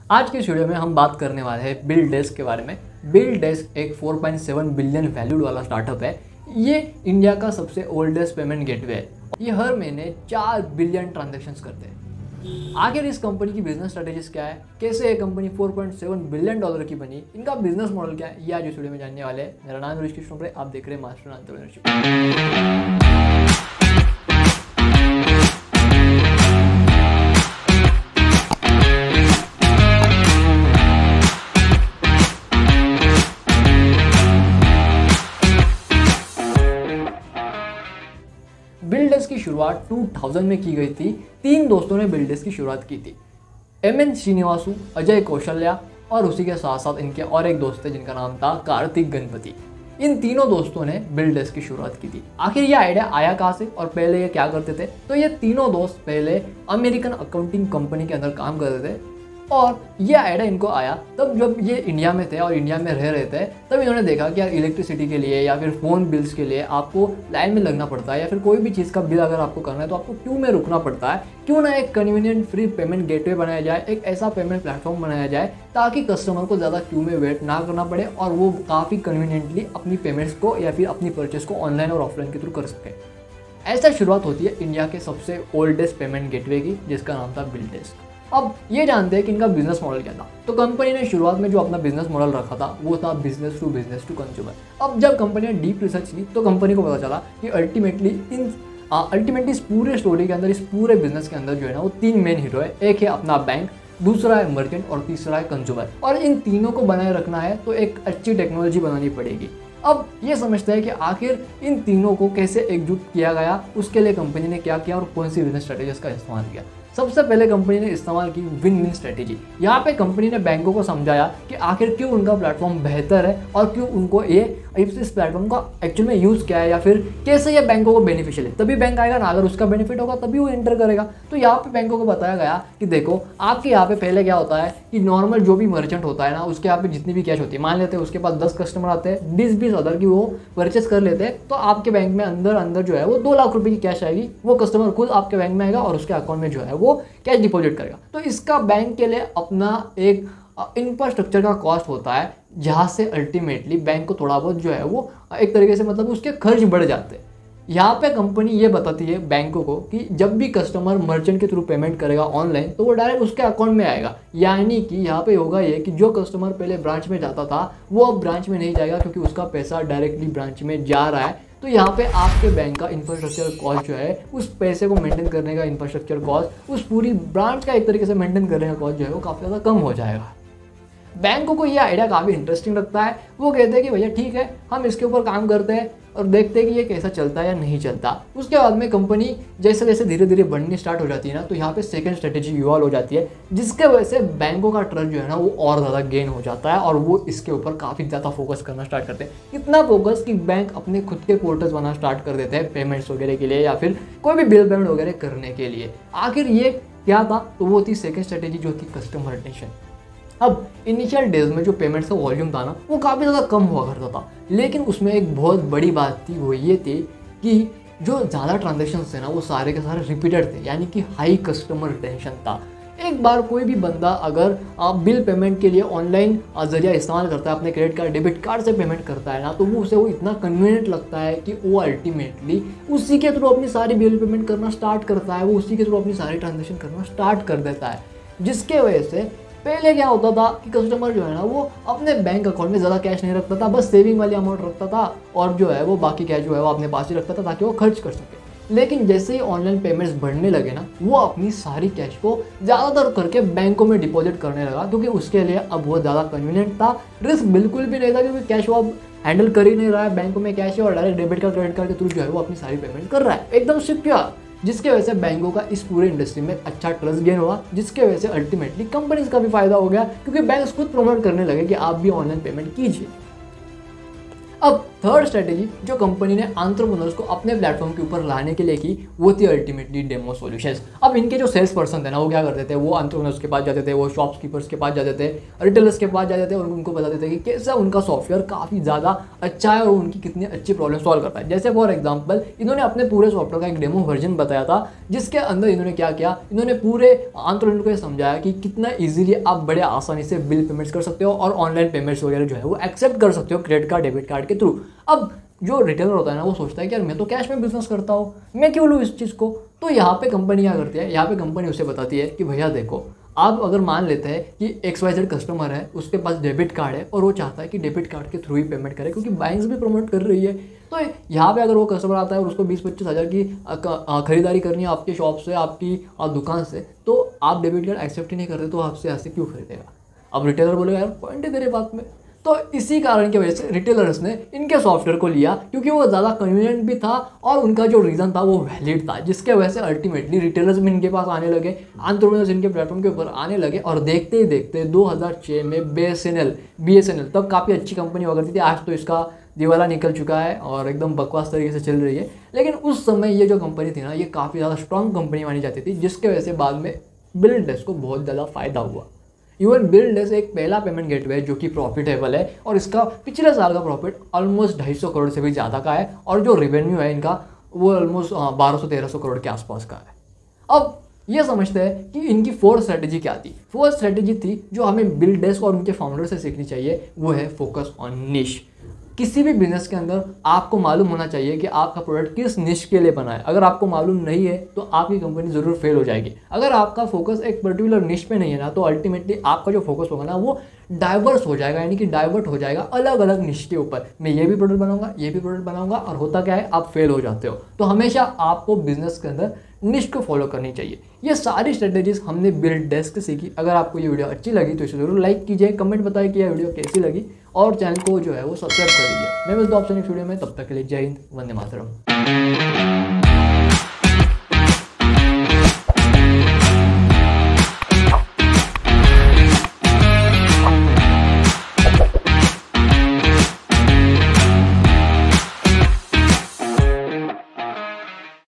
आज के इस वीडियो में हम बात करने वाले हैं बिलडेस्क के बारे में। बिलडेस्क एक 4.7 बिलियन वैल्यूड वाला स्टार्टअप है। ये इंडिया का सबसे ओल्डेस्ट पेमेंट गेटवे है। ये हर महीने 4 बिलियन ट्रांजैक्शंस करते हैं। आखिर इस कंपनी की बिजनेस स्ट्रेटेजीज क्या है, कैसे ये कंपनी 4.7 बिलियन डॉलर की बनी, इनका बिजनेस मॉडल क्या है, ये आज इस वीडियो में जानने वाले हैं। मेरा नाम ऋषिकेश टोपरे, आप देख रहे हैं मास्टर एंटरप्रेन्योरशिप। बिलडेस्क की शुरुआत 2000 में की गई थी। 3 दोस्तों ने बिलडेस्क की शुरुआत की थी, एमएन श्रीनिवासु, अजय कौशल्या और उसी के साथ साथ इनके और एक दोस्त थे जिनका नाम था कार्तिक गणपति। इन तीनों दोस्तों ने बिलडेस्क की शुरुआत की थी। आखिर ये आइडिया आया कहाँ से और पहले ये क्या करते थे? तो ये तीनों दोस्त पहले अमेरिकन अकाउंटिंग कंपनी के अंदर काम करते थे और ये आइडिया इनको आया तब जब ये इंडिया में थे और इंडिया में रह रहे थे। तब इन्होंने देखा कि यार इलेक्ट्रिसिटी के लिए या फिर फ़ोन बिल्स के लिए आपको लाइन में लगना पड़ता है, या फिर कोई भी चीज़ का बिल अगर आपको करना है तो आपको क्यू में रुकना पड़ता है। क्यों ना एक कन्वीनियंट फ्री पेमेंट गेटवे बनाया जाए, एक ऐसा पेमेंट प्लेटफॉर्म बनाया जाए ताकि कस्टमर को ज़्यादा क्यू में वेट ना करना पड़े और वो काफ़ी कन्वीनियंटली अपनी पेमेंट्स को या फिर अपनी परचेस को ऑनलाइन और ऑफलाइन के थ्रू कर सके। ऐसा शुरुआत होती है इंडिया के सबसे ओल्डेस्ट पेमेंट गेटवे की, जिसका नाम था बिलडेस्क। अब ये जानते हैं कि इनका बिजनेस मॉडल क्या था। तो कंपनी ने शुरुआत में जो अपना बिजनेस मॉडल रखा था वो था बिजनेस टू कंज्यूमर। अब जब कंपनी ने डीप रिसर्च की तो कंपनी को पता चला कि अल्टीमेटली इस पूरे स्टोरी के अंदर, इस पूरे बिजनेस के अंदर जो है ना, वो 3 मेन हीरो है। एक है अपना बैंक, दूसरा है मर्चेंट और तीसरा है कंज्यूमर। और इन तीनों को बनाए रखना है तो एक अच्छी टेक्नोलॉजी बनानी पड़ेगी। अब ये समझते हैं कि आखिर इन तीनों को कैसे एकजुट किया गया, उसके लिए कंपनी ने क्या किया और कौन सी बिजनेस स्ट्रेटेजीज का इस्तेमाल किया। सबसे पहले कंपनी ने इस्तेमाल की विन विन स्ट्रेटेजी। यहाँ पे कंपनी ने बैंकों को समझाया कि आखिर क्यों उनका प्लेटफॉर्म बेहतर है और क्यों उनको इस प्लेटफॉर्म का एक्चुअल में यूज़ क्या है या फिर कैसे ये बैंकों को बेनिफिशियल है। तभी बैंक आएगा ना, अगर उसका बेनिफिट होगा तभी वो एंटर करेगा। तो यहाँ पे बैंकों को बताया गया कि देखो आपके यहाँ पे पहले क्या होता है कि नॉर्मल जो भी मर्चेंट होता है ना, उसके यहाँ पे जितनी भी कैश होती है, मान लेते हैं उसके पास 10 कस्टमर आते हैं, 20 अदर की वो परचेस कर लेते हैं, तो आपके बैंक में अंदर जो है वो 2 लाख रुपए की कैश आएगी। वो कस्टमर खुद आपके बैंक में आएगा और उसके अकाउंट में जो है वो कैश डिपॉजिट करेगा। तो इसका बैंक के लिए अपना एक इंफ्रास्ट्रक्चर का कॉस्ट होता है, जहाँ से अल्टीमेटली बैंक को थोड़ा बहुत जो है वो एक तरीके से मतलब उसके खर्च बढ़ जाते हैं। यहाँ पे कंपनी ये बताती है बैंकों को कि जब भी कस्टमर मर्चेंट के थ्रू पेमेंट करेगा ऑनलाइन तो वो डायरेक्ट उसके अकाउंट में आएगा। यानी कि यहाँ पे होगा ये कि जो कस्टमर पहले ब्रांच में जाता था वो अब ब्रांच में नहीं जाएगा, क्योंकि उसका पैसा डायरेक्टली ब्रांच में जा रहा है। तो यहाँ पे आपके बैंक का इंफ्रास्ट्रक्चर कॉस्ट जो है, उस पैसे को मेंटेन करने का इंफ्रास्ट्रक्चर कॉस्ट, उस पूरी ब्रांच का एक तरीके से मेंटेन करने का कॉस्ट जो है वो काफ़ी ज़्यादा कम हो जाएगा। बैंकों को ये आइडिया काफ़ी इंटरेस्टिंग लगता है। वो कहते हैं कि भैया ठीक है, हम इसके ऊपर काम करते हैं और देखते हैं कि ये कैसा चलता है या नहीं चलता। उसके बाद में कंपनी जैसे जैसे धीरे धीरे बढ़नी स्टार्ट हो जाती है ना, तो यहाँ पे सेकंड स्ट्रेटेजी इवॉल्व हो जाती है, जिसके वजह से बैंकों का ट्रस्ट जो है ना वो और ज़्यादा गेन हो जाता है और वो इसके ऊपर काफ़ी ज़्यादा फोकस करना स्टार्ट करते हैं। इतना फोकस कि बैंक अपने खुद के पोर्टल्स बनाना स्टार्ट कर देते हैं पेमेंट्स वगैरह के लिए या फिर कोई भी बिल पेमेंट वगैरह करने के लिए। आखिर ये क्या था? तो वो थी सेकेंड स्ट्रेटेजी, जो थी कस्टमर रिटेंशन। अब इनिशियल डेज में जो पेमेंट्स का वॉल्यूम था ना वो काफ़ी ज़्यादा कम हुआ करता था, लेकिन उसमें एक बहुत बड़ी बात थी, वो ये थी कि जो ज़्यादा ट्रांजेक्शन थे ना वो सारे के सारे रिपीटेड थे, यानी कि हाई कस्टमर रिटेंशन था। एक बार कोई भी बंदा अगर बिल पेमेंट के लिए ऑनलाइन जरिया इस्तेमाल करता है, अपने क्रेडिट कार्ड डेबिट कार्ड से पेमेंट करता है ना, तो वो उसे वो इतना कन्वीनियंट लगता है कि वो अल्टीमेटली उसी के थ्रू अपनी सारी बिल पेमेंट करना स्टार्ट करता है, वो उसी के थ्रू अपनी सारी ट्रांजेक्शन करना स्टार्ट कर देता है। जिसके वजह से पहले क्या होता था कि कस्टमर जो है ना वो अपने बैंक अकाउंट में ज़्यादा कैश नहीं रखता था, बस सेविंग वाली अमाउंट रखता था और जो है वो बाकी कैश जो है वो अपने पास ही रखता था ताकि वो खर्च कर सके। लेकिन जैसे ही ऑनलाइन पेमेंट्स बढ़ने लगे ना, वो अपनी सारी कैश को ज़्यादातर करके बैंकों में डिपॉजिट करने लगा, क्योंकि उसके लिए अब बहुत ज़्यादा कन्वीनियंट था। रिस्क बिल्कुल भी नहीं था, क्योंकि कैश वो अब हैंडल कर ही नहीं रहा है, बैंकों में कैश है और direct debit card credit card के थ्रू जो है वो अपनी सारी पेमेंट कर रहा है, एकदम सिक्योर। जिसके वजह से बैंकों का इस पूरे इंडस्ट्री में अच्छा ट्रस्ट गेन हुआ, जिसके वजह से अल्टीमेटली कंपनीज का भी फायदा हो गया, क्योंकि बैंक खुद प्रमोट करने लगे कि आप भी ऑनलाइन पेमेंट कीजिए। अब थर्ड स्ट्रेटेजी जो कंपनी ने एंटरप्रेन्योर्स को अपने प्लेटफॉर्म के ऊपर लाने के लिए की वो थी अल्टीमेटली डेमो सॉल्यूशंस। अब इनके जो सेल्स पर्सन थे ना, वो क्या करते थे, वो एंटरप्रेन्योर्स के पास जाते थे, वो शॉपकीपर्स के पास जाते थे, रिटेलर्स के पास जाते थे और उनको बताते थे कि कैसा उनका सॉफ्टवेयर काफ़ी ज़्यादा अच्छा है और उनकी कितनी अच्छी प्रॉब्लम सॉल्व करता है। जैसे फॉर एग्जाम्पल इन्होंने अपने पूरे सॉफ्टवेयर का एक डेमो वर्जन बताया था, जिसके अंदर इन्होंने क्या किया, इन्होंने पूरे एंटरप्रेन्योर को समझाया कि कितना ईजिली आप बड़े आसानी से बिल पेमेंट्स कर सकते हो और ऑनलाइन पेमेंट्स वगैरह जो है वो एक्सेप्ट कर सकते हो क्रेडिट कार्ड डेबिट कार्ड के थ्रू। अब जो रिटेलर होता है ना, वो सोचता है कि यार मैं तो कैश में बिजनेस करता हूँ, मैं क्यों लूँ इस चीज़ को। तो यहाँ पे कंपनी क्या करती है, यहाँ पे कंपनी उसे बताती है कि भैया देखो, आप अगर मान लेते हैं कि XYZ कस्टमर है, उसके पास डेबिट कार्ड है और वो चाहता है कि डेबिट कार्ड के थ्रू ही पेमेंट करे क्योंकि बैंक्स भी प्रमोट कर रही है। तो यहाँ पे अगर वो कस्टमर आता है और उसको 20-25 हज़ार की खरीदारी करनी है आपके शॉप से, आपकी दुकान से, तो आप डेबिट कार्ड एक्सेप्ट ही नहीं करते, तो आपसे ऐसे क्यों खरीदेगा। अब रिटेलर बोलेगा यार पॉइंट है तेरे बात में। तो इसी कारण की वजह से रिटेलर्स ने इनके सॉफ्टवेयर को लिया क्योंकि वो ज़्यादा कन्वीनियंट भी था और उनका जो रीज़न था वो वैलिड था, जिसके वजह से अल्टीमेटली रिटेलर्स भी इनके पास आने लगे, एंटरप्रेन्योर्स इनके प्लेटफॉर्म के ऊपर आने लगे। और देखते ही देखते 2006 में BSNL तब काफ़ी अच्छी कंपनी हुआ करती थी, आज तो इसका दिवाला निकल चुका है और एकदम बकवास तरीके से चल रही है, लेकिन उस समय ये जो कंपनी थी ना, ये काफ़ी ज़्यादा स्ट्रॉन्ग कंपनी मानी जाती थी, जिसके वजह से बाद में बिल डेस्क को बहुत ज़्यादा फायदा हुआ। इवन बिल डेस्क एक पहला पेमेंट गेटवे है जो कि प्रॉफिटेबल है और इसका पिछले साल का प्रॉफिट ऑलमोस्ट 250 करोड़ से भी ज़्यादा का है और जो रेवेन्यू है इनका वो ऑलमोस्ट 1200-1300 करोड़ के आसपास का है। अब ये समझते हैं कि इनकी फोर्थ स्ट्रेटेजी क्या थी। फोर्थ स्ट्रेटेजी थी जो हमें बिल डेस्क और उनके फाउंडर से सीखनी चाहिए, वो है फोकस ऑन निश। किसी भी बिजनेस के अंदर आपको मालूम होना चाहिए कि आपका प्रोडक्ट किस निश के लिए बना है। अगर आपको मालूम नहीं है तो आपकी कंपनी ज़रूर फेल हो जाएगी। अगर आपका फोकस एक पर्टिकुलर निश पे नहीं है ना, तो अल्टीमेटली आपका जो फोकस होगा ना वो डाइवर्स हो जाएगा, यानी कि डाइवर्ट हो जाएगा अलग अलग निश के ऊपर। मैं ये भी प्रोडक्ट बनाऊंगा, ये भी प्रोडक्ट बनाऊंगा, और होता क्या है, आप फेल हो जाते हो। तो हमेशा आपको बिजनेस के अंदर निश को फॉलो करनी चाहिए। ये सारी स्ट्रेटेजीज हमने बिल डेस्क से सीखी। अगर आपको ये वीडियो अच्छी लगी तो इसे जरूर लाइक कीजिए, कमेंट बताइए कि यह वीडियो कैसी लगी और चैनल को जो है वो सब्सक्राइब कर लीजिए। मैं मिलता हूं आपसे नेक्स्ट वीडियो में, तब तक के लिए जय हिंद, वंदे मातरम।